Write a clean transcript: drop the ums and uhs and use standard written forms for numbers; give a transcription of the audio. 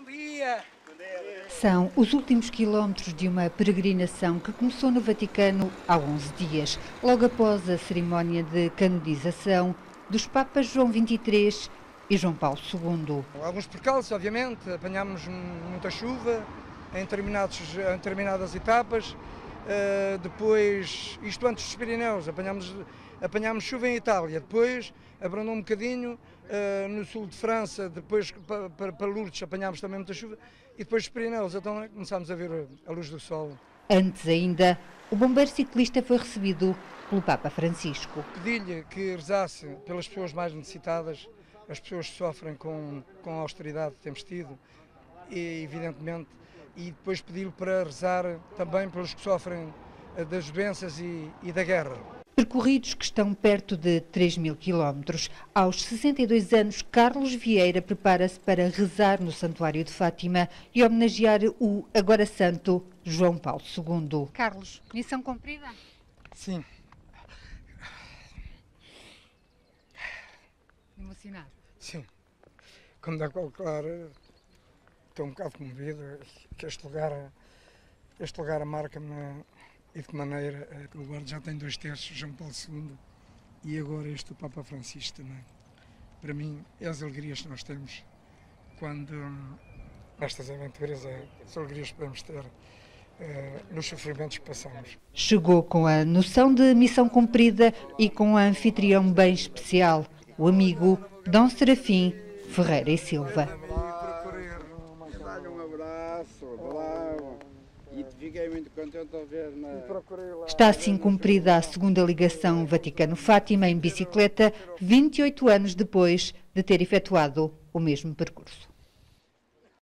São os últimos quilómetros de uma peregrinação que começou no Vaticano há 11 dias, logo após a cerimónia de canonização dos Papas João XXIII e João Paulo II. Alguns percalços, obviamente, apanhámos muita chuva em determinadas etapas, depois, isto antes dos Pirineus, apanhámos chuva em Itália, depois abrandou um bocadinho no sul de França, depois para Lourdes apanhámos também muita chuva, e depois dos Pirineus, então começámos a ver a luz do sol. Antes ainda, o bombeiro ciclista foi recebido pelo Papa Francisco. Pedi-lhe que rezasse pelas pessoas mais necessitadas, as pessoas que sofrem com a austeridade que temos tido, e evidentemente, e depois pedi-lhe para rezar também pelos que sofrem das doenças e da guerra. Percorridos que estão perto de 3.000 quilómetros. Aos 62 anos, Carlos Vieira prepara-se para rezar no Santuário de Fátima e homenagear o agora santo João Paulo II. Carlos, missão cumprida? Sim. Emocionado? Sim. Como dá claro, estou um bocado comovido, que este lugar marca-me. E de que maneira, o lugar já tem 2/3, João Paulo II, e agora este o Papa Francisco também. Para mim, é as alegrias que nós temos quando nestas aventuras, as alegrias que podemos ter nos sofrimentos que passamos. Chegou com a noção de missão cumprida e com um anfitrião bem especial, o amigo Dom Serafim Ferreira e Silva. Dá-lhe um abraço, e fiquei muito contente ao ver Está assim cumprida a segunda ligação Vaticano-Fátima em bicicleta, 28 anos depois de ter efetuado o mesmo percurso.